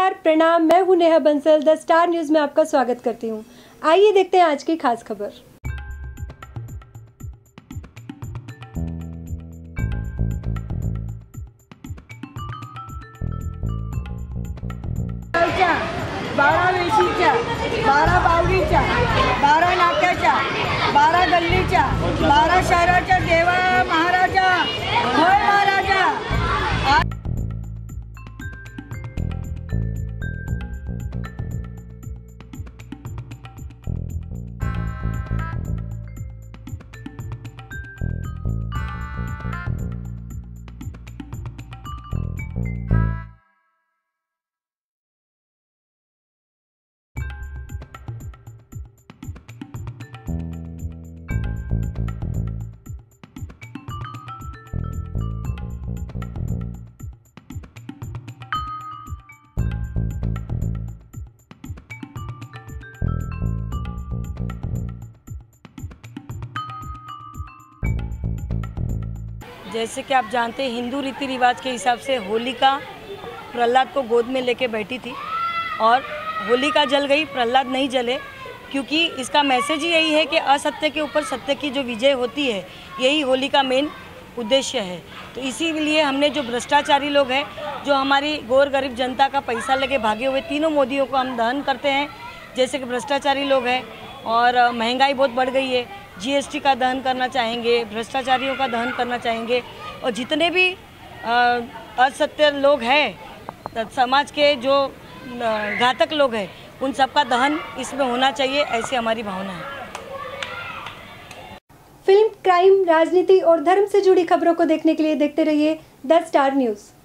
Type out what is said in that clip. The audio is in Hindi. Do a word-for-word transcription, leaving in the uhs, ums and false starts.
नमस्कार, प्रणाम। मैं हूं Neha Bansal. The star news में आपका स्वागत करती हूं। आइए देखते हैं आज की खास खबर। बारा वेशीच्या, बारा बावडीच्या, बारा नाक्याच्या, बारा गल्लीच्या, बारा शहराच्या देवा महाराजा, होय महाराजा। जैसे कि आप जानते हैं, हिंदू रीति रिवाज के हिसाब से होलिका प्रहलाद को गोद में लेके बैठी थी और होलिका जल गई, प्रहलाद नहीं जले, क्योंकि इसका मैसेज ही यही है कि असत्य के ऊपर सत्य की जो विजय होती है, यही होली का मेन उद्देश्य है। तो इसीलिए हमने जो भ्रष्टाचारी लोग हैं, जो हमारी गौर गरीब जनता का पैसा लेके भागे हुए तीनों मोदियों को हम दहन करते हैं। जैसे कि भ्रष्टाचारी लोग हैं और महंगाई बहुत बढ़ गई है, जीएसटी का दहन करना चाहेंगे, भ्रष्टाचारियों का दहन करना चाहेंगे और जितने भी असत्य लोग हैं, समाज के जो घातक लोग हैं, उन सबका दहन इसमें होना चाहिए, ऐसी हमारी भावना है। फिल्म, क्राइम, राजनीति और धर्म से जुड़ी खबरों को देखने के लिए देखते रहिए द स्टार न्यूज़।